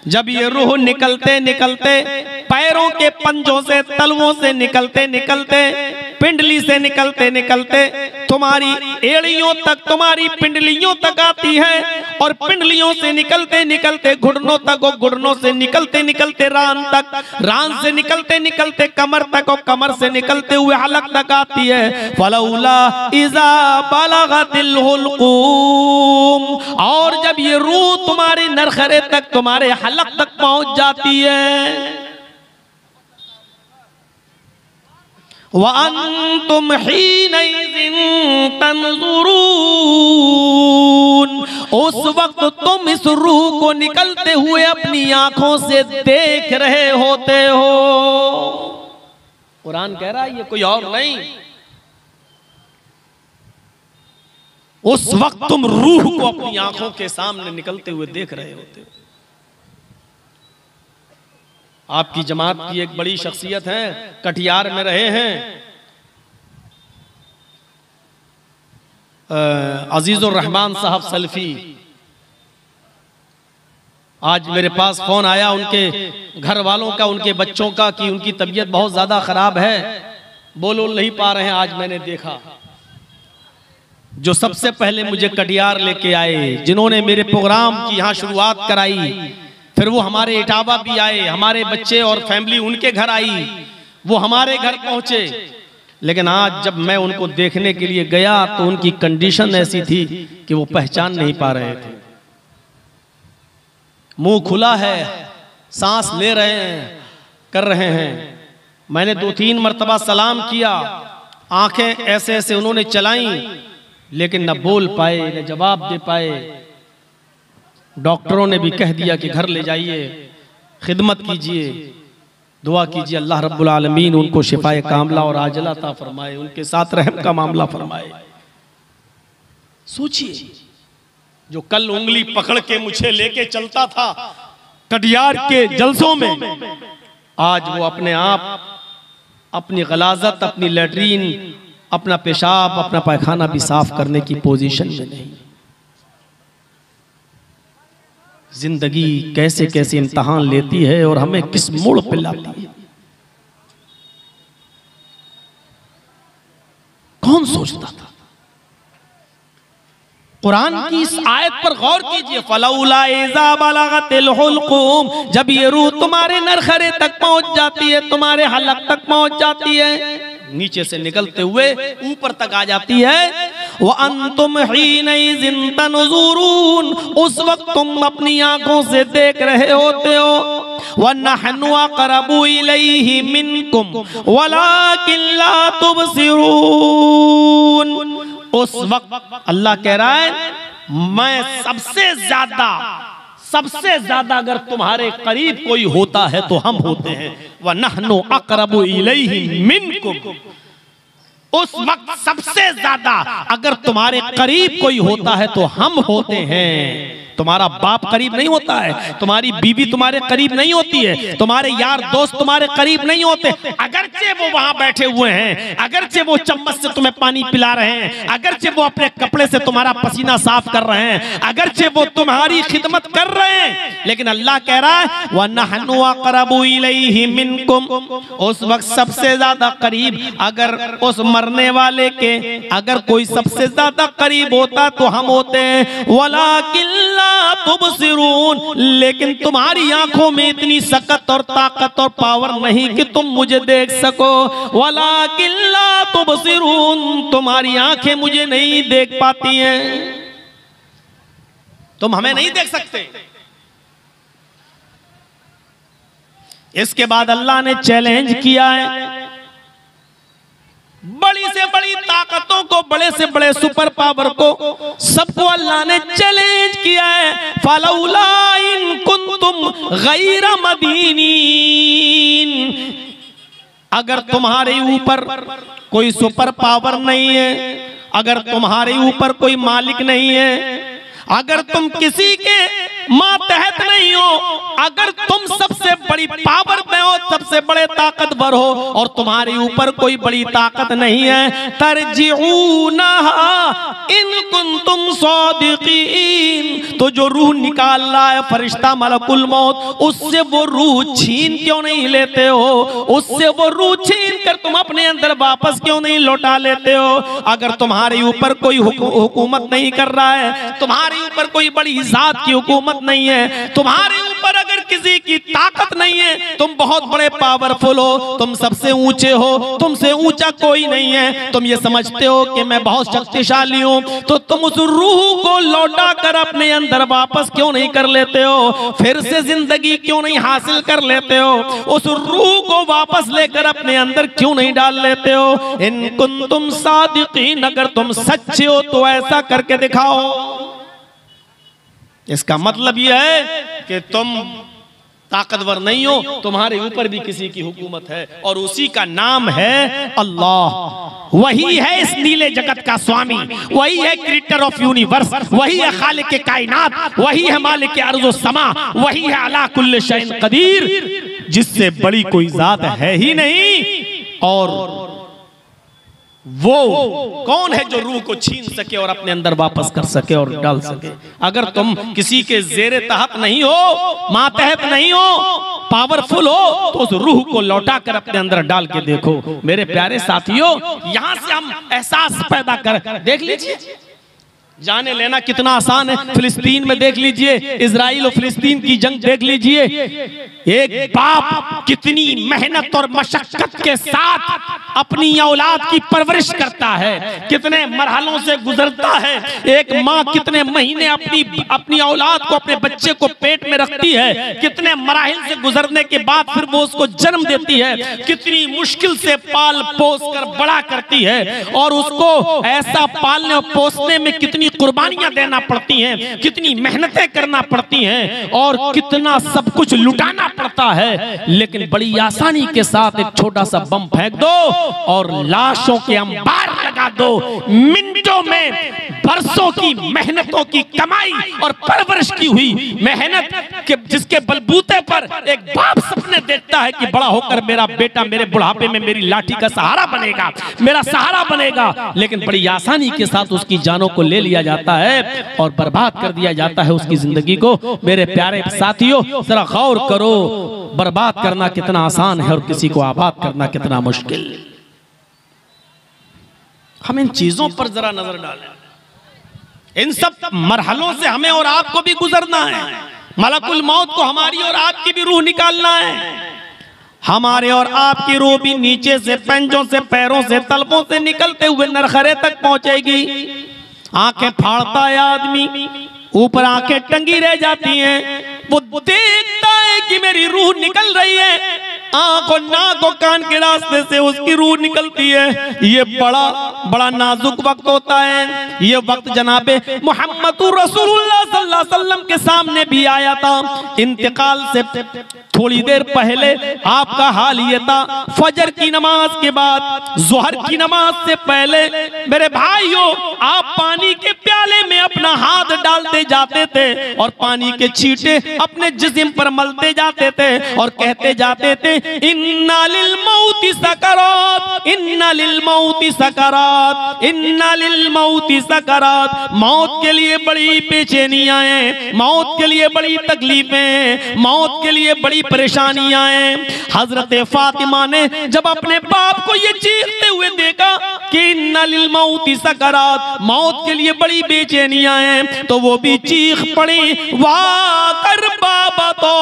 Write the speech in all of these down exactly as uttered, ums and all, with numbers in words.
जब ये रूह निकलते निकलते पैरों के पंजों से, तलवों से निकलते निकलते, पिंडली से निकलते निकलते तुम्हारी एड़ियों तक, तुम्हारी पिंडलियों तक आती है, और पिंडलियों से निकलते निकलते घुटनों तक, और घुटनों से निकलते निकलते रान तक, रान से निकलते निकलते कमर तक, और कमर से निकलते हुए हलक तक आती है। फलौला इज़ा बलगतिल हुल्कूम, और जब ये रूह तुम्हारे नरखरे तक, तुम्हारे हलक तक पहुंच जाती है, वअन्तुम हीनइज़िन तंज़ुरून, उस वक्त तुम इस रूह को निकलते हुए अपनी आंखों से देख रहे होते हो। कुरान कह रहा है ये कोई और नहीं, उस वक्त तुम रूह को अपनी आंखों के सामने निकलते हुए देख रहे होते हो। आपकी जमात की एक बड़ी शख्सियत है, कटिहार में रहे हैं, अजीजुर रहमान साहब सल्फी। आज मेरे पास फोन आया उनके घर वालों का, उनके बच्चों का, कि उनकी तबीयत बहुत ज्यादा खराब है, बोल बोल नहीं पा रहे हैं। आज मैंने देखा जो सबसे पहले मुझे कटिहार लेके आए, जिन्होंने मेरे प्रोग्राम की यहाँ शुरुआत कराई, फिर वो हमारे इटावा भी आए, हमारे बच्चे और फैमिली उनके घर आई, वो हमारे घर पहुंचे। लेकिन आज जब मैं उनको देखने के लिए गया तो उनकी कंडीशन ऐसी थी कि वो पहचान नहीं पा रहे थे। मुंह खुला है, सांस ले रहे हैं, कर रहे हैं। मैंने दो तीन मर्तबा सलाम किया, आंखें ऐसे ऐसे उन्होंने चलाई, लेकिन न बोल पाए न जवाब दे पाए। डॉक्टरों ने भी कह दिया कि घर ले जाइए, खिदमत कीजिए, दुआ कीजिए अल्लाह रब्बुल आलमीन उनको शिफाए कामला और आजला अता फरमाए, उनके साथ रहम का मामला फरमाए। सोचिए, जो कल उंगली पकड़ के मुझे लेके चलता था कटिहार के जलसों में, आज वो अपने आप अपनी गलाजत, अपनी लैट्रीन, अपना पेशाब, अपना पैखाना भी साफ करने की पोजीशन में नहीं। जिंदगी कैसे कैसे इम्तहान लेती है और हमें किस मोड़ पे लाती है, कौन सोचता था। कुरान की इस आयत पर गौर कीजिए, फलौला इज़ा बलगतिल हुल्कूम, जब ये रूह तुम्हारे नरखरे तक पहुंच जाती है, तुम्हारे हलक तक पहुंच जाती है, नीचे से निकलते हुए ऊपर तक आ जाती है, व अंतुम हीनइज़िन तंज़ुरून, उस वक्त तुम अपनी आंखों से देख रहे होते हो। व नहनु अक़रबु इलैहि मिनकुम वलाकिन ला तुबसिरून, उस वक्त अल्लाह कह रहा है मैं सबसे ज्यादा सबसे ज्यादा अगर तुम्हारे करीब कोई होता है तो हम होते हैं। व नहनु अक़रबु इलैहि मिनकुम, उस वक्त सबसे ज्यादा अगर तुम्हारे करीब कोई होता है तो हम होते हैं। तुम्हारा बाप करीब नहीं होता है, तुम्हारी बीवी तुम्हारे करीब नहीं होती है, तुम्हारे यार दोस्त तुम्हारे करीब नहीं होते, अगरचे वो वहां बैठे हुए हैं, अगरचे वो चम्मच से तुम्हें पानी पिला रहे हैं, अगरचे वो अपने कपड़े से तुम्हारा पसीना साफ कर रहे हैं, अगरचे वो तुम्हारी खिदमत कर रहे हैं, लेकिन अल्लाह कह रहा है व नहनु अक़रबु इलैहि मिनकुम, उस वक्त सबसे ज्यादा करीब अगर उस मरने वाले के अगर कोई सबसे ज्यादा करीब होता तो हम होते हैं। वलाकिन तुबसिरून, लेकिन तुम्हारी आंखों में इतनी सकत और ताकत और पावर नहीं कि तुम मुझे देख सको। वलाकिन ला तुबसिरून, तुम्हारी आंखें मुझे नहीं देख पाती हैं, तुम हमें नहीं देख सकते। इसके बाद अल्लाह ने चैलेंज किया है, बड़ी से बड़ी ताकतों को, बड़े से बड़े सुपर पावर को, सबको अल्लाह ने चैलेंज किया है। फलौला इन कुंतुम गैर मदीनीन, अगर तुम्हारे ऊपर कोई सुपर पावर नहीं है, अगर तुम्हारे ऊपर कोई मालिक नहीं है, अगर तुम किसी के मातहत नहीं हो, अगर तुम सबसे बड़ी पावर में हो सबसे बड़े ताकतवर हो और तुम्हारे ऊपर कोई बड़ी ताकत नहीं है। तरजिऊनहा इन कुंतुम सादिकीन, तो जो रूह निकाल रहा है फरिश्ता मलकुल मौत, उससे वो रूह छीन क्यों नहीं लेते हो? उससे वो रूह छीन कर तुम अपने अंदर वापस क्यों नहीं लौटा लेते हो? अगर तुम्हारे ऊपर कोई हुकूमत नहीं कर रहा है, तुम्हारे ऊपर कोई बड़ी जात की हुकूमत नहीं है, तुम्हारे ऊपर अगर किसी की ताकत नहीं है, तुम बहुत बड़े पावरफुल हो, तुम सबसे ऊंचे हो, तुमसे ऊंचा कोई नहीं है, तुम ये समझते हो कि मैं बहुत शक्तिशाली हूं, तो तुम उस रूह को लौटा कर अपने अंदर वापस क्यों नहीं कर लेते हो? फिर से जिंदगी क्यों नहीं हासिल कर लेते हो? उस रूह को वापस लेकर अपने अंदर क्यों नहीं डाल लेते हो? इन कुंतुम सादिकीन, अगर तुम सच्चे हो तो ऐसा करके दिखाओ। इसका मतलब यह है कि तुम ताकतवर नहीं हो, तुम्हारे ऊपर भी किसी की हुकूमत है और उसी का नाम है अल्लाह। वही है इस नीले जगत का स्वामी, वही है क्रिएटर ऑफ यूनिवर्स, वही है खालिक के कायनात, वही है मालिक अर्ज़ व समा, वही है अला कुल्ल शैइन कदीर, जिससे बड़ी कोई जात है ही नहीं। और वो कौन है जो रूह को छीन सके और अपने अंदर वापस कर सके और डाल सके? अगर तुम किसी के जेरे तहत नहीं हो, मातहत नहीं हो, पावरफुल हो, तो उस रूह को लौटा कर अपने अंदर डाल के देखो। मेरे प्यारे साथियों, यहां से हम एहसास पैदा कर, देख लीजिए जाने लेना कितना आसान है। फिलिस्तीन में देख लीजिए, इजराइल और फिलिस्तीन की जंग देख लीजिए, एक बाप कितनी मेहनत और मशक्कत के साथ अपनी औलाद की परवरिश करता है, कितने मरहलों से गुजरता है। एक माँ कितने महीने अपनी अपनी औलाद को, अपने बच्चे को पेट में रखती है, कितने मराहिल से गुजरने के बाद फिर वो उसको जन्म देती है, कितनी मुश्किल से पाल पोस कर बड़ा करती है, और उसको ऐसा पालने और पोसने में कितनी कुर्बानियां देना पड़ती हैं, कितनी मेहनतें करना पड़ती हैं, और कितना सब कुछ लुटाना पड़ता है। लेकिन बड़ी आसानी के साथ एक छोटा सा बम फेंक दो और लाशों के अंबार लगा दो। मिनटों में बरसों की मेहनतों की कमाई और परवरिश की हुई मेहनत के जिसके बलबूते पर एक बाप सपने देखता है कि बड़ा होकर मेरा बेटा मेरे बुढ़ापे में मेरी लाठी का सहारा बनेगा, मेरा सहारा बनेगा, लेकिन बड़ी आसानी के साथ उसकी जानों को ले लिया जाता है और बर्बाद कर दिया जाता है उसकी जिंदगी को। मेरे प्यारे साथियों, जरा गौर करो, बर्बाद करना कितना आसान है और किसी को आबाद करना कितना मुश्किल। हम इन चीजों पर जरा नजर डालें। इन सब मरहलों से हमें और आपको भी गुजरना है। मलकुल मौत को हमारी और आपकी भी रूह निकालना है। हमारे और आपकी रूह भी नीचे से, पंजों से, पैरों से, तलपों से निकलते हुए नरखरे तक पहुंचेगी। आंखें फाड़ता है आदमी, ऊपर आंखें टंगी रह जाती हैं। वो देखता है कि मेरी रूह निकल रही है, आंख और नाक और कान के रास्ते से उसकी रूह निकलती है। ये बड़ा बड़ा नाजुक वक्त होता है। ये वक्त जनाबे मुहम्मदुर रसूलुल्लाह सल्लल्लाहु अलैहि वसल्लम के सामने भी आया था। इंतकाल से थोड़ी देर पहले आपका हाल ये था, फजर की नमाज के बाद, जोहर की नमाज से पहले मेरे भाइयों, आप पानी के प्याले में अपना हाथ डालते जाते थे और पानी के छींटे अपने जिस्म पर मलते जाते थे और कहते जाते थे, इन्ना लिल मौति सकरात, इन्ना लिल मौति सकरात, इन्ना लिल मौति सकरात। मौत के लिए बड़ी बेचैनियां हैं, मौत के लिए बड़ी तकलीफें हैं, मौत के लिए बड़ी परेशानियां हैं। हजरत फातिमा ने जब अपने बाप को ये चीखते हुए देखा कि इन्ना लिल मौति सकरात, मौत के लिए बड़ी बेचैनियां हैं, तो वो भी चीख पड़ी, वाह कर बाबा, तो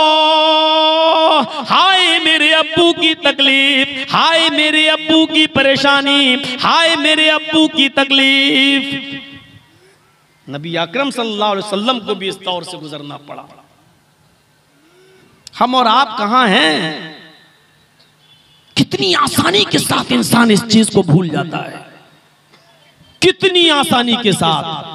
हाय मेरे अब्बू की तकलीफ, हाय मेरे अब्बू की परेशानी, हाय मेरे अब्बू की तकलीफ। नबी अकरम सल्लल्लाहु अलैहि वसल्लम को भी इस दौर से गुजरना पड़ा। हम और आप कहां हैं? कितनी आसानी के साथ इंसान इस चीज को भूल जाता है, कितनी आसानी के साथ,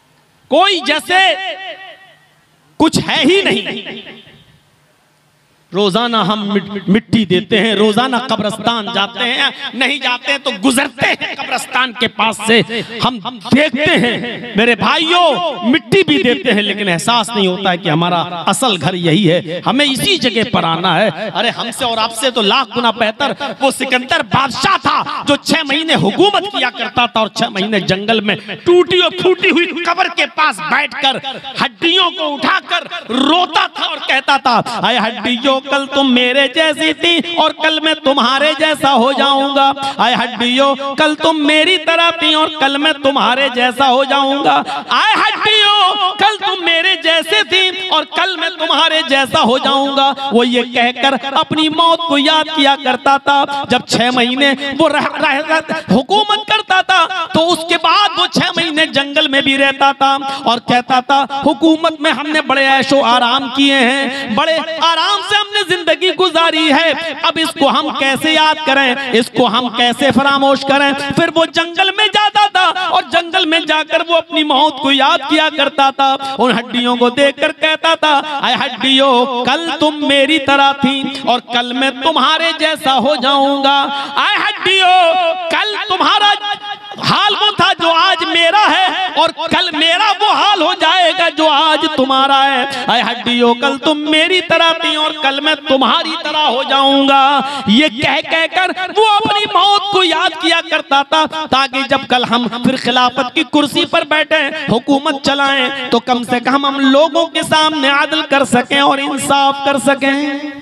कोई जैसे कुछ है ही नहीं। रोजाना हम मिट्टी देते हैं, रोजाना कब्रिस्तान जाते हैं, नहीं जाते हैं तो गुजरते हैं कब्रिस्तान के पास से, हम देखते हैं मेरे भाइयों मिट्टी भी देते हैं, लेकिन एहसास नहीं होता है कि हमारा असल घर यही है, हमें इसी जगह पर आना है। अरे हमसे और आपसे तो लाख गुना बेहतर वो सिकंदर बादशाह था जो छह महीने हुकूमत किया करता था और छह महीने जंगल में टूटी और फूटी हुई कब्र के पास बैठकर हड्डियों को उठाकर रोता था और कहता था, आए हड्डियों कल तुम मेरे जैसी थी और कल मैं तुम्हारे जैसा हो जाऊंगा। आए हड्डियों कल तुम मेरी तरह थी और कल मैं तुम्हारे जैसा हो जाऊंगा। आए हड्डियों कल तुम मेरे जैसे थी और कल मैं तुम्हारे जैसा हो जाऊंगा। वो ये कहकर अपनी मौत को याद किया करता था। जब छह महीने वो रह, रह, रह, हुकूमत करता था तो उसके बाद वो छह महीने जंगल में भी रहता था और कहता था हुकूमत में हमने बड़े ऐशो आराम किए हैं, बड़े आराम से हमने जिंदगी गुजारी है, अब इसको हम कैसे याद करें, इसको हम कैसे फरामोश करें। फिर वो जंगल में जाता था और जंगल में जाकर वो अपनी मौत को याद किया करता था। उन हड्डियों को देखकर कहता था, आए हड्डियों कल तुम मेरी तरह थी और कल मैं तुम्हारे जैसा हो जाऊंगा। आए हड्डियों कल तुम्हारा हाल वो था जो आज मेरा है और कल मेरा वो हाल हो जाएगा जो आज तुम्हारा है। आए हड्डियों कल तुम मेरी तरह थी और कल मैं तुम्हारी तरह हो जाऊंगा। ये कह कहकर वो अपनी मौत को याद किया करता था ताकि जब कल हम फिर खिलाफत की कुर्सी पर बैठे हुकूमत चलाएं तो कम से कम हम लोगों के सामने आदल कर सकें और इंसाफ कर सकें।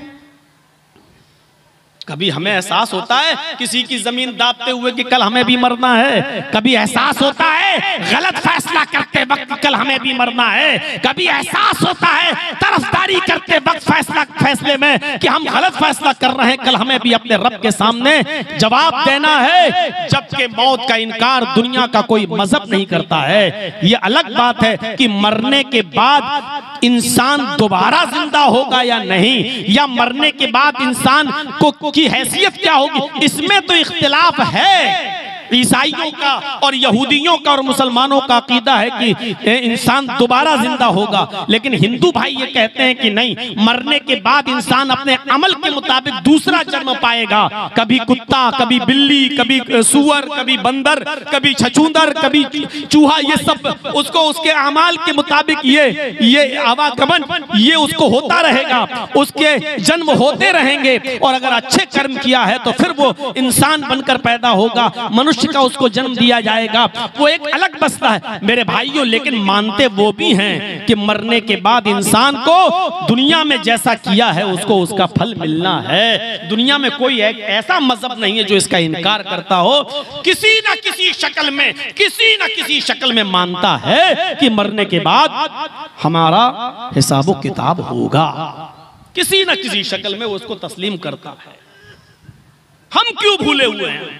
कभी हमें एहसास होता है किसी की जमीन दाबते हुए कि कल हमें भी मरना है, कभी एहसास होता है गलत फैसला करते वक्त कल हमें भी मरना है, कभी एहसास होता है तरफदारी करते वक्त फैसला फैसले में कि हम गलत फैसला कर रहे हैं, कल हमें भी अपने रब के सामने जवाब देना है। जबकि मौत का इनकार दुनिया का कोई मजहब नहीं करता है। ये अलग बात है कि मरने के बाद इंसान दोबारा जिंदा होगा या नहीं, या मरने के बाद इंसान को की हैसियत क्या होगी, इसमें तो इख्तिलाफ है। ईसाइयों का और यहूदियों का और मुसलमानों का अकीदा है कि इंसान दोबारा जिंदा होगा, लेकिन हिंदू भाई ये कहते हैं कि नहीं, मरने के बाद इंसान अपने अमल के मुताबिक दूसरा जन्म पाएगा। कभी कुत्ता, कभी बिल्ली, कभी सुअर, कभी बंदर, कभी छछूंदर, कभी चूहा, ये सब उसको उसके अमाल के मुताबिक ये ये आवागमन ये उसको होता रहेगा, उसके जन्म होते रहेंगे। और अगर अच्छे कर्म किया है तो फिर वो इंसान बनकर पैदा होगा, मनुष्य का उसको जन्म दिया जाएगा। वो एक अलग मसला है मेरे भाइयों। लेकिन मानते वो भी हैं कि मरने के बाद इंसान को दुनिया में जैसा किया है उसको उसका फल मिलना है। दुनिया में कोई एक ऐसा मजहब नहीं है जो इसका इनकार करता हो, किसी न किसी शक्ल में किसी न किसी शक्ल में मानता है कि मरने के बाद हमारा हिसाब किताब होगा, किसी न किसी शक्ल में वो उसको तस्लीम करता है। हम क्यों भूले हुए हैं,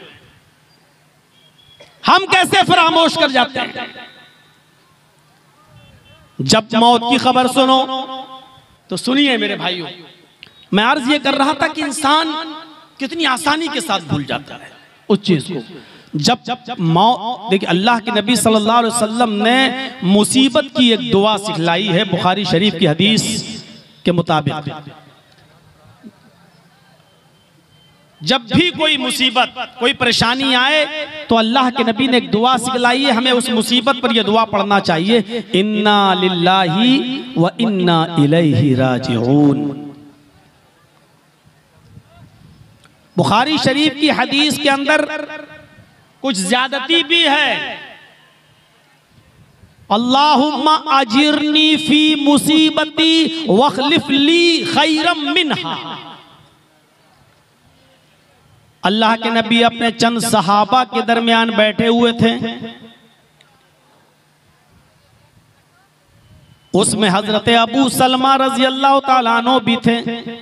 हम कैसे फरामोश कर जाते हैं। जब मौत की खबर सुनो तो सुनिए मेरे भाइयों, मैं अर्ज ये कर रहा था कि इंसान कितनी आसानी के साथ भूल जाता है उस चीज को। जब जब मौत, देखिए अल्लाह के नबी सल्लल्लाहु अलैहि वसल्लम ने मुसीबत की एक दुआ सिखलाई है बुखारी शरीफ की हदीस के मुताबिक। जब भी कोई मुसीबत, कोई परेशानी आए तो अल्लाह के नबी ने एक दुआ सिखलाई है, हमें उस मुसीबत पर यह दुआ पढ़ना चाहिए, इन्ना लिल्लाही व इन्ना इलैहि राजिऊन। बुखारी शरीफ की हदीस के अंदर कुछ ज्यादती भी है। अल्लाहुम्मा अजिरनी फी मुसीबती वखलिफ ली खैरम मिनहा। अल्लाह के नबी अपने चंद सहाबा के दरमियान बैठे हुए थे, उसमें हजरत अबू सलमा रजी अल्लाह ताला अन्हु भी थे।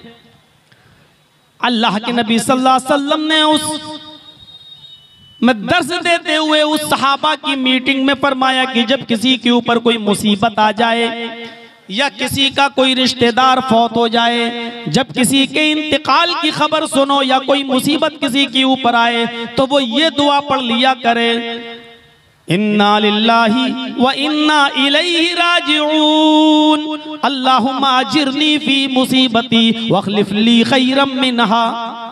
अल्लाह के नबी सल्लल्लाहु अलैहि वसल्लम ने उस में दर्स देते हुए उस सहाबा की मीटिंग में फरमाया कि जब किसी के ऊपर कोई मुसीबत आ जाए या किसी का कोई रिश्तेदार फौत हो जाए, जब किसी के इंतकाल की खबर सुनो या कोई मुसीबत किसी के ऊपर आए तो वो ये दुआ पढ़ लिया करे, इन्ना लिल्लाहि व इन्ना इलैहि राजिऊन। अल्लाहुम्मा अजिरनी फी मुसीबती वख्लिफ ली खैरम मिनहा।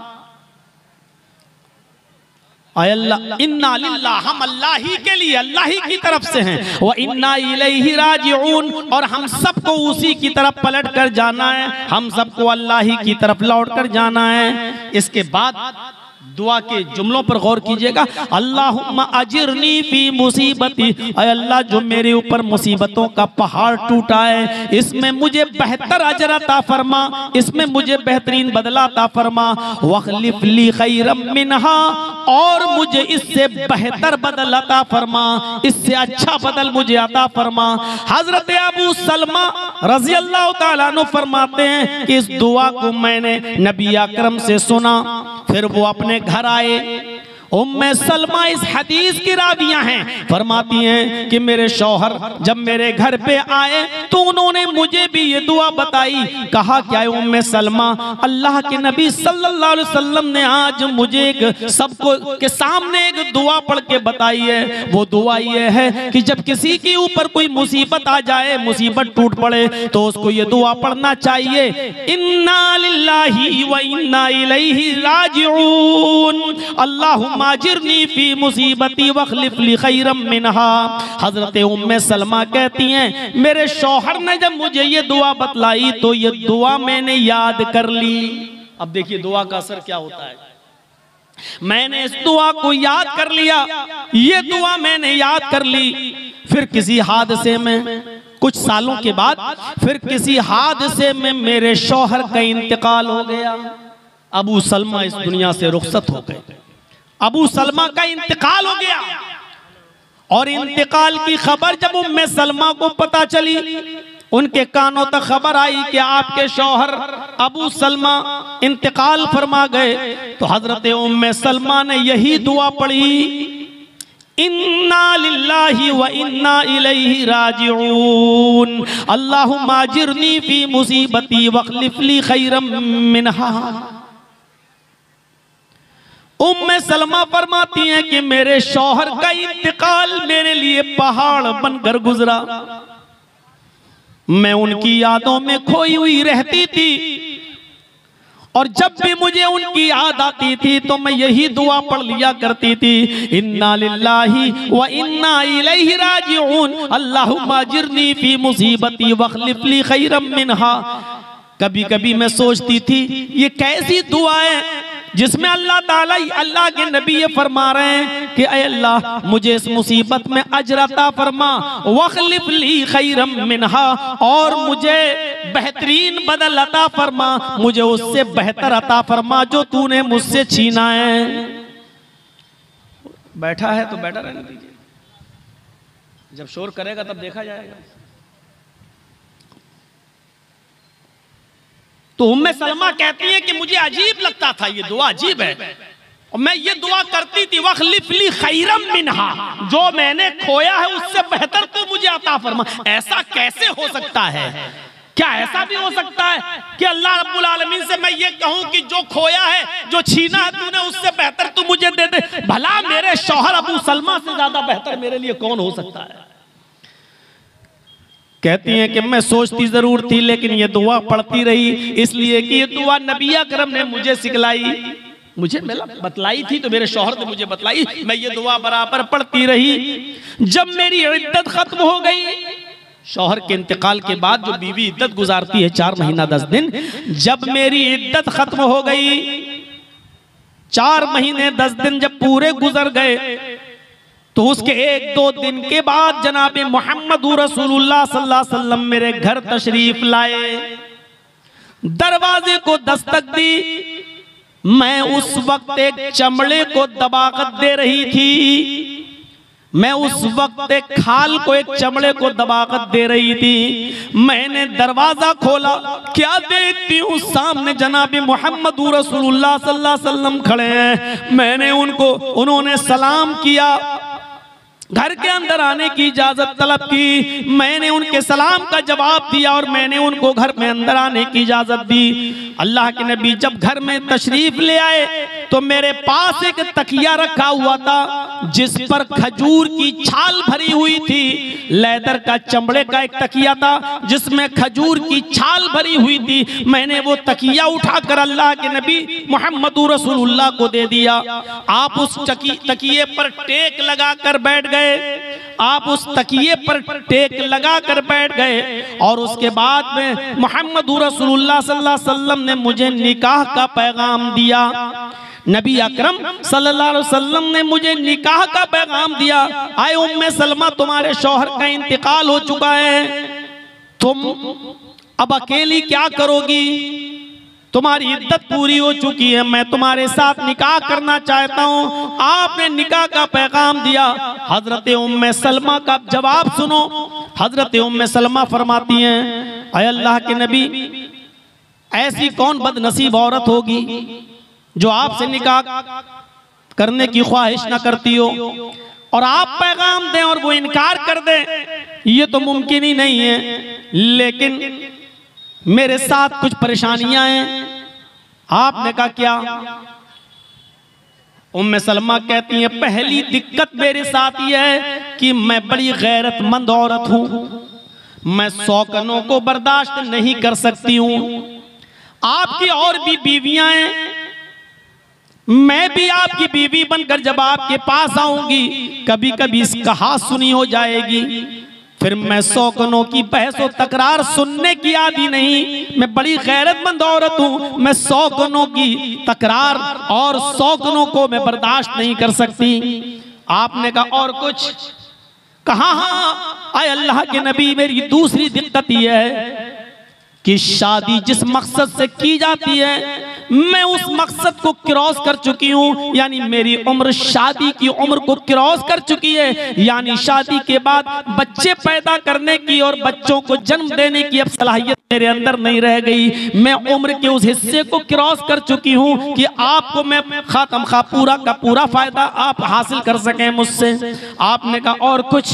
अल्लाह, इन्ना लिल्लाह, हम अल्लाह ही के लिए, अल्लाह ही की तरफ से हैं, व इन्ना इलैहि राजिऊन, और हम सबको उसी की तरफ पलट कर जाना है, हम सबको अल्लाह ही की तरफ लौट कर जाना है। इसके बाद दुआ के जुमलों पर गौर कीजिएगा। अल्लाहुम्मा अजिरनी फी मुसीबती, ऐ अल्लाह जो मेरे ऊपर मुसीबतों का पहाड़ टूटा है, इसमें मुझे बेहतर अजर अता फरमा, इसमें मुझे बेहतरीन बदला अता फरमा। वख्लिफ ली खैरम मिनहा, और मुझे इससे बेहतर बदल अता फरमा, इससे अच्छा बदल मुझे अता फरमा। हजरत अबू सलमा रजी अल्लाह तआला अन्हु फरमाते हैं कि इस दुआ को मैंने नबी अकरम से सुना, फिर वो अपने घर आए। उम्मे सलमा इस हदीस की रावियां हैं, फरमाती हैं कि मेरे शौहर जब मेरे घर पे आए तो उन्होंने मुझे भी ये दुआ बताई। कहा क्या है उम्मे सलमा, अल्लाह के नबी सल्लल्लाहु अलैहि वसल्लम ने आज मुझे एक सबको के सामने एक दुआ पढ़ के बताई है। वो दुआ ये है कि जब किसी के ऊपर कोई मुसीबत आ जाए, मुसीबत टूट पड़े, तो उसको ये दुआ पढ़ना चाहिए, इन्ना लिल्लाहि व इन्ना इलैहि राजिऊन। अल्लाहुम्मा माजिरनी फी मुसीबती वख्लिफ ली खैरम मिनहा। हजरत उम्मे सलमा कहती हैं मेरे शौहर ने जब मुझे ये दुआ बतलाई तो ये दुआ मैंने याद कर ली। अब देखिए दुआ का असर क्या होता है। मैंने इस दुआ को याद कर लिया, ये दुआ मैंने याद कर ली। फिर किसी हादसे में, कुछ सालों के बाद फिर किसी हादसे में मेरे शौहर का इंतकाल हो गया। अबू सलमा इस दुनिया से रुखसत हो गए। अबू सलमा का इंतकाल हो गया, और इंतकाल की खबर जब उम्मे सलमा को पता चली, उनके कानों तक खबर आई कि आपके शौहर अबू सलमा इंतकाल फरमा गए, तो हजरत उम्मे सलमा ने यही दुआ पढ़ी, इन्ना लिल्लाहि व इन्ना इलैहि राजिऊन। अल्लाहुम्मा अजिरनी फी मुसीबती वख्लिफ ली खैरम मिनहा। उम्मे सलमा फरमाती हैं कि मेरे शौहर का इंतकाल मेरे लिए पहाड़ बनकर गुजरा। मैं उनकी यादों में खोई हुई रहती थी, और जब भी मुझे उनकी याद आती थी तो मैं यही दुआ पढ़ लिया करती थी, इन्ना लिल्लाहि व इन्ना इलैहि राजिऊन। अल्लाहुम्मा अजिरनी फी मुसीबती वख्लिफ ली खैरम मिनहा। कभी कभी मैं सोचती थी ये कैसी दुआ है जिसमें अल्लाह ताला, अल्लाह के नबी ये फरमा रहे हैं कि ऐ अल्लाह मुझे इस मुसीबत में अजर अता फरमा, वख्लिफ ली खैरम मिनहा, और मुझे बेहतरीन बदल अता फरमा, मुझे उससे बेहतर अता फरमा जो तूने मुझसे छीना है। बैठा है तो बैठा रहने दीजिए, जब शोर करेगा तब देखा जाएगा। तो उम्मे सलमा कहती है कि मुझे अजीब लगता था, ये दुआ अजीब है, और मैं ये दुआ करती थी, वख्लिफ ली खैरम मिनहा, जो मैंने खोया है उससे बेहतर तो मुझे अता फरमा। ऐसा कैसे हो सकता है? क्या ऐसा भी हो सकता है कि अल्लाह रब्बुल आलमीन से मैं ये कहूं कि जो खोया है, जो छीना है तूने, उससे बेहतर तू मुझे दे दे? भला मेरे शौहर अबू सलमा से ज्यादा बेहतर मेरे लिए कौन हो सकता है? कहती हैं कि मैं सोचती जरूर थी, लेकिन ये दुआ पढ़ती रही, इसलिए कि ये दुआ नबी अकरम ने मुझे सिखलाई, मुझे मिला बतलाई थी, तो मेरे शौहर ने मुझे बतलाई, मैं ये दुआ बराबर पढ़ती रही। जब मेरी इद्दत खत्म हो गई, शौहर के इंतकाल के बाद जो बीवी इद्दत गुजारती है चार महीना दस दिन, जब मेरी इद्दत खत्म हो गई, चार महीने दस दिन जब पूरे गुजर गए, तो उसके एक दो दिन के बाद जनाब मोहम्मद रसूलुल्लाह सल्लल्लाहु अलैहि वसल्लम मेरे घर तशरीफ लाए, दरवाजे को दस्तक दी। मैं उस वक्त एक चमड़े को दबाकत दे रही थी, मैं उस वक्त एक खाल को, एक चमड़े को दबाकत दे रही थी। मैंने दरवाजा खोला, क्या देखती हूँ सामने जनाब मोहम्मद रसूलुल्लाह सल्लल्लाहु अलैहि वसल्लम खड़े हैं। मैंने उनको, उन्होंने सलाम किया, घर के अंदर आने की इजाजत तलब की, मैंने उनके सलाम का जवाब दिया और मैंने उनको घर में अंदर आने की इजाजत दी। अल्लाह के नबी जब घर में तशरीफ ले आए तो मेरे पास एक तकिया रखा हुआ था जिस पर खजूर की छाल भरी हुई थी। लेदर का, चमड़े का एक तकिया था जिसमें खजूर की छाल भरी हुई थी। मैंने वो तकिया उठाकर अल्लाह के नबी मोहम्मद रसूलुल्लाह को दे दिया। आप उस तकिए पर टेक लगाकर बैठ गए आप उस तकिए पर टेक लगाकर बैठ गए और उसके बाद में मोहम्मद रसूलुल्लाह सल्लल्लाहु अलैहि वसल्लम ने मुझे निकाह का पैगाम दिया। नबी अकरम सल्लल्लाहु अलैहि वसल्लम ने मुझे निकाह का पैगाम दिया। आए उम्मे सलमा, तुम्हारे शौहर का इंतकाल हो चुका है, तुम अब अकेली क्या करोगी? तुम्हारी इद्दत पूरी हो चुकी है, मैं तुम्हारे साथ निकाह करना चाहता हूँ। आपने निकाह का पैगाम दिया। हजरत उम्मे सलमा का जवाब सुनो। हजरत उम्मे सलमा फरमाती हैं, ऐ अल्लाह के नबी, ऐसी कौन बदनसीब औरत होगी जो आपसे निकाह करने की ख्वाहिश न करती हो और आप पैगाम दें और वो इनकार कर दे, ये तो मुमकिन ही नहीं है। लेकिन मेरे साथ कुछ परेशानियां हैं। आपने कहा क्या? उम्मे सलमा कहती हैं, पहली दिक्कत मेरे साथ यह है कि मैं बड़ी गैरतमंद औरत हूं, मैं शौकनों को बर्दाश्त नहीं कर सकती हूं। आपकी और भी बीवियां हैं, मैं भी आपकी बीवी बनकर जब आपके पास आऊंगी कभी कभी इसका हाथ सुनी हो जाएगी, फिर मैं शौकनों की बहस और तकरार सुनने की आदी नहीं। मैं बड़ी गैरतमंद औरत हूं, मैं शौकनों की तकरार और शौकनों को मैं बर्दाश्त नहीं कर सकती। आपने कहा और कुछ? कहा हाँ, आए अल्लाह के नबी, मेरी दूसरी दिक्कत यह है कि शादी जिस मकसद से की जाती है मैं उस मकसद को क्रॉस कर चुकी हूँ, यानी मेरी उम्र शादी की उम्र को क्रॉस कर चुकी है। यानी शादी के बाद बच्चे पैदा करने की और बच्चों को जन्म देने की अब सलाहियत मेरे अंदर नहीं रह गई। मैं उम्र के उस हिस्से को क्रॉस कर चुकी हूँ कि आपको मैं खातम खा पूरा का पूरा फायदा आप हासिल कर सकें मुझसे। आपने कहा और कुछ?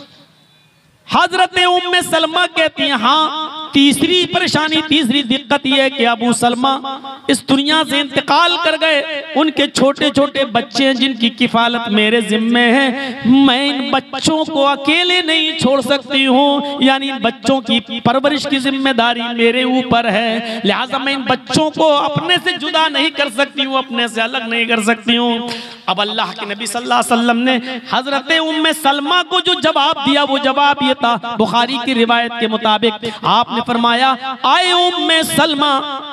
हजरत उम्मे सलमा कहती हैं, हाँ, तीसरी परेशानी, तीसरी दिक्कत यह है कि अबू सलमा इस दुनिया से इंतकाल कर गए। उनके छोटे छोटे बच्चे हैं जिनकी किफालत मेरे जिम्मे है। मैं इन बच्चों को अकेले नहीं छोड़ सकती हूँ, यानी इन बच्चों की परवरिश की जिम्मेदारी मेरे ऊपर है। लिहाजा मैं इन बच्चों को अपने से जुदा नहीं कर सकती हूँ, अपने से अलग नहीं कर सकती हूँ। अब अल्लाह के नबी सल्लल्लाहु अलैहि वसल्लम ने हजरत उम्मे सलमा को जो जवाब दिया वो जवाब ये था, बुखारी की रिवायत के मुताबिक आपने फरमाया, आए उम्मे सलमा,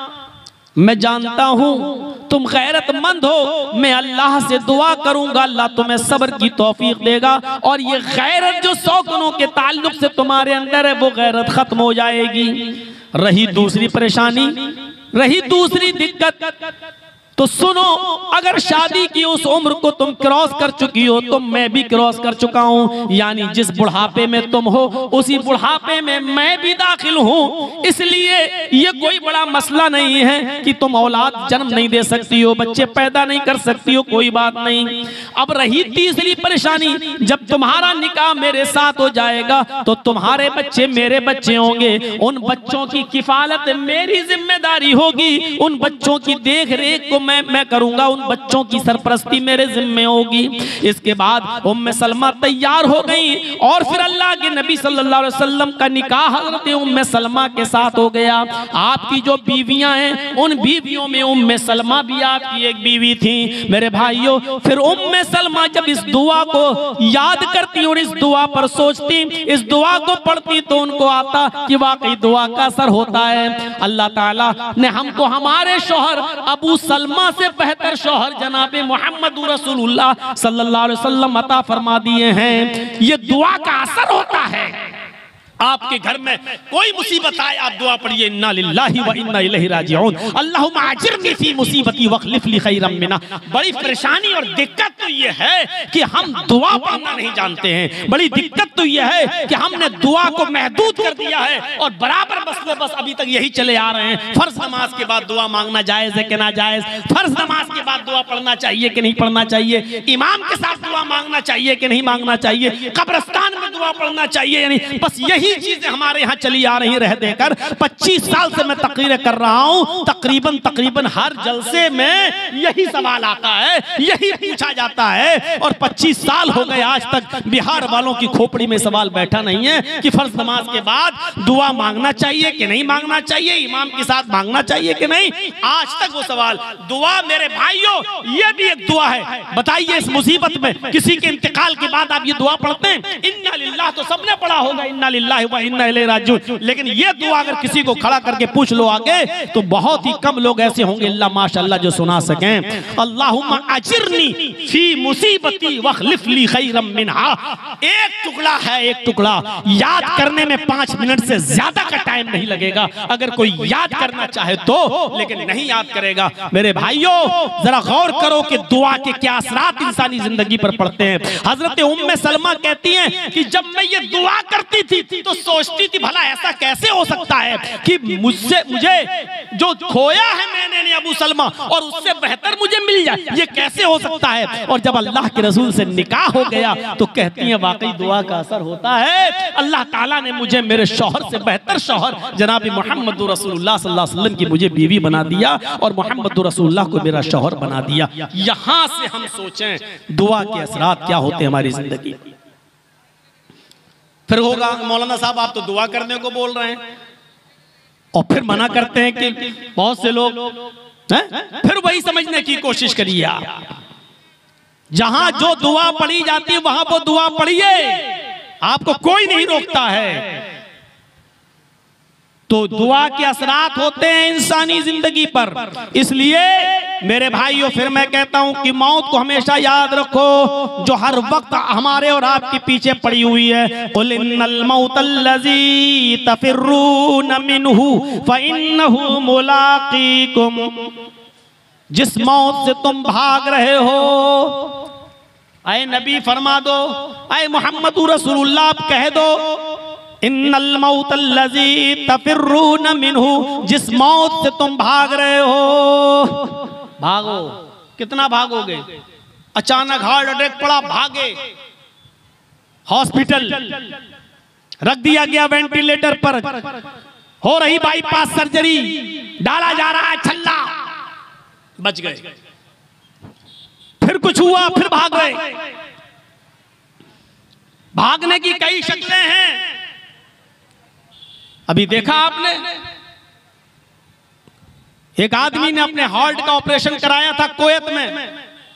मैं जानता हूं तुम गैरतमंद हो, मैं अल्लाह से दुआ करूंगा अल्लाह तुम्हें सब्र की तौफीक देगा और ये गैरत जो शौकनों के ताल्लुक से तुम्हारे अंदर है वो गैरत खत्म हो जाएगी। रही दूसरी परेशानी, रही दूसरी दिक्कत, तो सुनो, अगर शादी की उस उम्र को तुम क्रॉस कर चुकी हो तो मैं भी क्रॉस कर चुका हूं, यानी जिस बुढ़ापे में तुम हो उसी बुढ़ापे में मैं भी दाखिल हूं। इसलिए ये कोई बड़ा मसला नहीं है कि तुम औलाद जन्म नहीं दे सकती हो, बच्चे पैदा नहीं कर सकती हो, कोई बात नहीं। अब रही तीसरी परेशानी, जब तुम्हारा निकाह मेरे साथ हो जाएगा तो तुम्हारे बच्चे मेरे बच्चे होंगे, उन बच्चों की किफालत मेरी जिम्मेदारी होगी, उन बच्चों की देख रेख को मैं मैं करूंगा, उन बच्चों की सरपरस्ती मेरे जिम्मे होगी। इसके बाद उम्मे सलमा तैयार हो गई और फिर अल्लाह के नबी सल्लल्लाहु अलैहि वसल्लम का निकाह हजरत उम्मे सलमा के साथ हो गया। आपकी जो बीवियां हैं उन बीवियों में उम्मे सलमा भी आपकी एक बीवी थी। मेरे भाइयों, फिर उम्मे सलमा जब इस दुआ को याद करती और इस दुआ पर सोचती, इस दुआ को पढ़ती तो उनको आता कि वाकई दुआ का असर होता है। अल्लाह ताला ने हमको हमारे शौहर अबू सलमा से बेहतर शौहर जनाबे मोहम्मद रसूलुल्लाह सल्लल्लाहु अलैहि वसल्लम अता फरमा दिए हैं। ये दुआ का असर होता है। आपके घर में कोई मुसीबत आए आप दुआ पढ़िए, इन्ना लिल्लाहि व इन्ना इलैहि राजिऊन, अल्लाहुम्मा अजिरनी फी मुसीबती वखलिफ ली खैरम मिन्हा। बड़ी परेशानी और दिक्कत तो ये है कि हम दुआ पढ़ना नहीं जानते हैं। बड़ी दिक्कत तो ये है कि हमने दुआ को महदूद कर दिया है और बराबर बस में बस अभी तक यही चले आ रहे हैं। फर्ज नमाज के बाद दुआ मांगना जायज है कि ना जायज, फर्ज नमाज के बाद दुआ पढ़ना चाहिए कि नहीं पढ़ना चाहिए, इमाम के साथ दुआ मांगना चाहिए कि नहीं मांगना चाहिए, कब्रिस्तान में दुआ पढ़ना चाहिए, यानी बस यही चीजें हमारे यहाँ चली आ रही रह देकर पच्चीस साल से मैं तकरीरें कर रहा हूँ, तकरीबन तकरीबन हर जलसे में यही सवाल आता है, यही पूछा जाता है। और पच्चीस साल हो गए आज तक बिहार वालों की खोपड़ी में सवाल बैठा नहीं है कि फर्ज नमाज के बाद दुआ मांगना चाहिए कि नहीं मांगना चाहिए, इमाम के साथ मांगना चाहिए कि नहीं। आज तक वो सवाल, दुआ मेरे भाइयों ये भी एक दुआ है। बताइए इस मुसीबत में किसी के इंतकाल के बाद आप ये दुआ पढ़ते हैं? इन्ना लिल्लाह तो सबने पढ़ा होगा, इन्ना लिल्लाहि व इन्ना इलैहि राजिऊन, लेकिन ये दुआ अगर किसी को खड़ा करके पूछ लो आगे तो बहुत ही कम लोग ऐसे होंगे अल्लाह माशाअल्लाह जो सुना सकें। अल्लाहुम्मा अजिरनी फी मुसीबती वखलिफ ली खैरम मिनहा। एक टुकड़ा है, एक टुकड़ा याद करने में पांच मिनट से ज्यादा का टाइम नहीं लगेगा अगर कोई याद करना चाहे तो, लेकिन नहीं याद करेगा। मेरे भाइयों जरा गौर करो कि दुआ के क्या असरात इंसानी जिंदगी पर पड़ते हैं। हजरत उम्मे सलमा कहती हैं कि जब मैं ये दुआ करती थी तो सोचती थी भला ऐसा कैसे हो सकता है कि मुझसे मुझे जो खोया है मैंने ने अबू सलमा और उससे बेहतर मुझे मिल जाए, ये कैसे हो सकता है। और जब अल्लाह के रसूल से निकाह हो गया तो कहती हैं वाकई दुआ का असर होता है। अल्लाह ताला ने मुझे मेरे शौहर से बेहतर शौहर जनाब मोहम्मद रसूलुल्लाह सल्लल्लाहु अलैहि वसल्लम की मुझे बीवी बना दिया और मोहम्मद रसूलुल्लाह को मेरा शौहर बना दिया। यहां से हम सोचें दुआ के असरात क्या होते हैं हमारी जिंदगी। फिर होगा मौलाना साहब आप तो दुआ करने को बोल रहे हैं और फिर मना करते हैं कि बहुत से लोग हैं? फिर वही समझने की कोशिश करिए आप, जहां जो दुआ पढ़ी जाती है वहां वो दुआ पढ़िए, आपको कोई नहीं रोकता है। तो दुआ के असरात होते हैं इंसानी जिंदगी पर। इसलिए मेरे भाइयों फिर मैं कहता हूं कि मौत को हमेशा याद रखो जो हर वक्त हमारे और आपके पीछे पड़ी हुई है। कुल इन्नल मौतल्लज़ी तफिर्रून मिन्हु फ़इन्नहु मुलाक़ीकुम, जिस मौत से तुम भाग रहे हो, ऐ नबी फरमा दो, ऐ मोहम्मद रसूलुल्लाह आप कह दो, इन्नल मौतल्लज़ी तफिर्रून मिन्हु, जिस मौत से तुम भाग रहे हो, भागो। कितना भागोगे? अचानक हार्ट अटैक पड़ा, भागे, हॉस्पिटल रख दिया गया वेंटिलेटर पर, हो रही बाईपास सर्जरी, डाला जा रहा है छल्ला, बच गए। फिर कुछ हुआ, फिर भाग गए। भागने की कई शक्लें हैं। अभी देखा आपने एक आदमी ने अपने हार्ट का ऑपरेशन कराया था कुवैत में,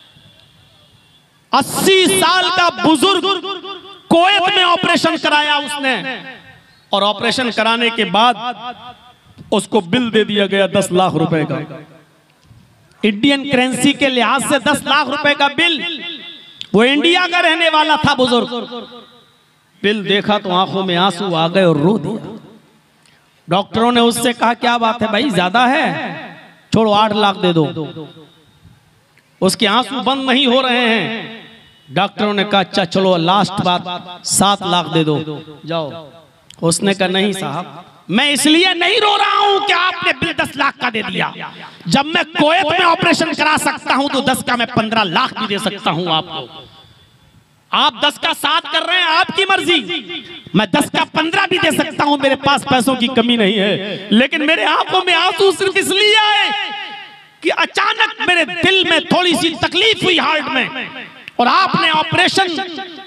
अस्सी साल का बुजुर्ग कुवैत में ऑपरेशन कराया उसने, और ऑपरेशन कराने के बाद उसको बिल दे दिया गया दस लाख रुपए का। इंडियन करेंसी के लिहाज से दस लाख रुपए का बिल। वो इंडिया का रहने वाला था बुजुर्ग। बिल देखा तो आंखों में आंसू आ गए और रो दिया। डॉक्टरों ने उससे कहा क्या बात है भाई, ज्यादा है, छोड़ो आठ लाख दे दो। उसके आंसू बंद नहीं हो रहे हैं। डॉक्टरों ने कहा अच्छा चलो लास्ट बात सात लाख दे दो, जाओ। उसने कहा नहीं साहब, मैं इसलिए नहीं रो रहा हूं कि आपने बिल दस लाख का दे दिया। जब मैं कुवैत में ऑपरेशन करा सकता हूं तो दस का मैं पंद्रह लाख भी दे सकता हूं आपको। आप दस का सात कर रहे हैं, आपकी मर्जी। मैं दस का पंद्रह भी दे सकता हूं, मेरे पास पैसों की कमी नहीं है। लेकिन मेरे आंखों में आंसू सिर्फ इसलिए आए कि अचानक मेरे दिल में थोड़ी सी तकलीफ हुई हार्ट में, और आपने ऑपरेशन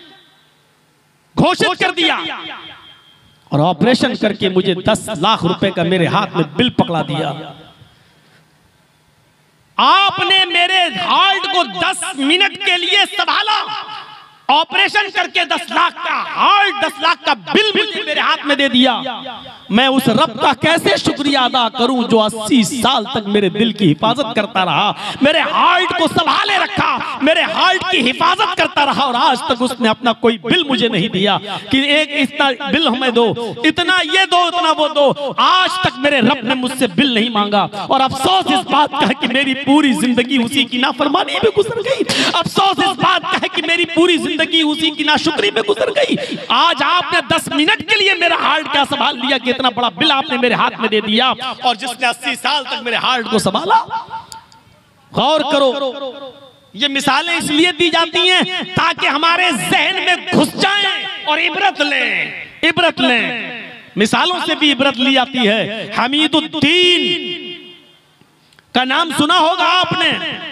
घोषित कर दिया, और ऑपरेशन करके मुझे दस लाख रुपए का मेरे हाथ में बिल पकड़ा दिया। आपने मेरे हार्ट को दस मिनट के लिए संभाला, ऑपरेशन करके दस लाख का हार्ट, दस लाख का बिल मुझे मेरे हाथ में दे दिया। मैं उस रब का कैसे शुक्रिया अदा करूं जो अस्सी साल तक मेरे दिल की हिफाजत करता रहा, मेरे हार्ट को संभाले रखा, मेरे हार्ट की हिफाजत करता रहा, और आज तक उसने अपना कोई बिल मुझे नहीं दिया कि एक इतना बिल हमें दो, इतना ये दो, इतना वो दो। आज तक मेरे रब ने मुझसे बिल नहीं मांगा, और अफसोस इस बात का है कि मेरी पूरी जिंदगी उसी की नाफरमानी में गुजर गई। अफसोस इस बात का है कि मेरी पूरी जिंदगी उसी की नाशुक्री में गुजर गई। आज आपने दस मिनट के लिए मेरा हार्ट क्या संभाल लिया कि इतना बड़ा बिल आपने मेरे हाथ में दे दिया, और जिसने अस्सी साल तक मेरे हार्ट को संभाला। गौर करो, ये मिसालें इसलिए दी जाती हैं ताकि हमारे जहन में घुस जाएं और इबरत लें, इबरत लें। मिसालों से भी इबरत ली जाती है। हमीदुद्दीन का नाम सुना होगा आपने।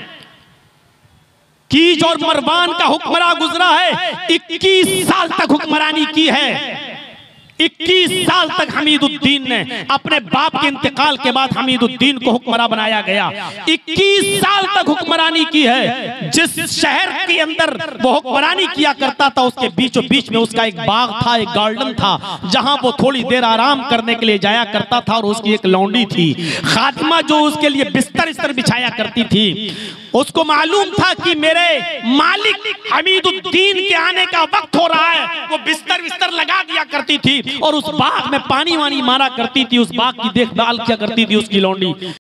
कीज और मरवान का हुक्मरान गुजरा है, इक्कीस साल तक हुक्मरानी की है। इक्कीस साल तक हमीदुद्दीन ने, अपने बाप के इंतकाल के बाद हमीदुद्दीन को हुक्मरान बनाया गया। इक्कीस साल तक हुक्मरानी की है। जिस शहर के अंदर वो हुक्मरानी किया करता था उसके बीचों बीच में उसका एक बाग था, एक गार्डन था, जहां वो थोड़ी देर आराम करने के लिए जाया करता था। और उसकी एक लौंडी थी खातिमा जो उसके लिए बिस्तर इस्तर बिछाया करती थी। उसको मालूम था कि मेरे मालिक हमीदुद्दीन के आने का वक्त हो रहा है। वो बिस्तर बिस्तर लगा दिया करती थी और उस बाग में पानी वानी मारा करती थी। उस बाग की देखभाल किया करती थी उसकी लौंडी।